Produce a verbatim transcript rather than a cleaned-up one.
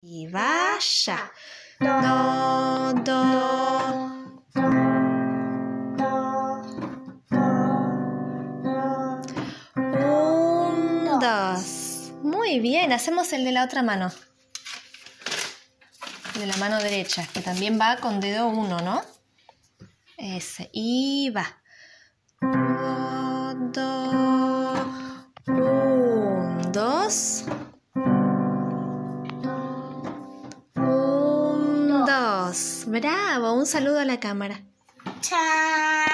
Y vaya. Do, do. Un, dos. Muy bien, hacemos el de la otra mano. De la mano derecha, que también va con dedo uno, ¿no? Ese. Y va. Do, do. Un, dos. Un, dos. Bravo, un saludo a la cámara. Chao.